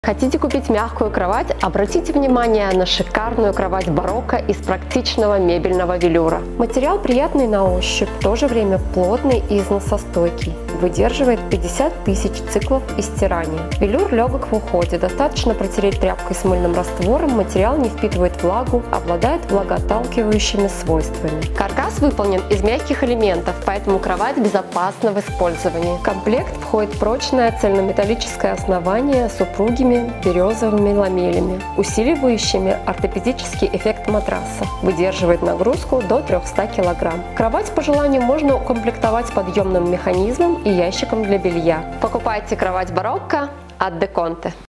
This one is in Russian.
Хотите купить мягкую кровать? Обратите внимание на шикарную кровать барокко из практичного мебельного велюра. Материал приятный на ощупь, в то же время плотный и износостойкий. Выдерживает 50 тысяч циклов и стирания. Велюр легок в уходе, достаточно протереть тряпкой с мыльным раствором, материал не впитывает влагу, обладает влагоотталкивающими свойствами. Каркас выполнен из мягких элементов, поэтому кровать безопасна в использовании. В комплект входит прочное цельнометаллическое основание с упругими березовыми ламелями, усиливающими ортопедический эффект матраса. Выдерживает нагрузку до 300 кг. Кровать по желанию можно укомплектовать подъемным механизмом и ящиком для белья. Покупайте кровать барокко от Деконте.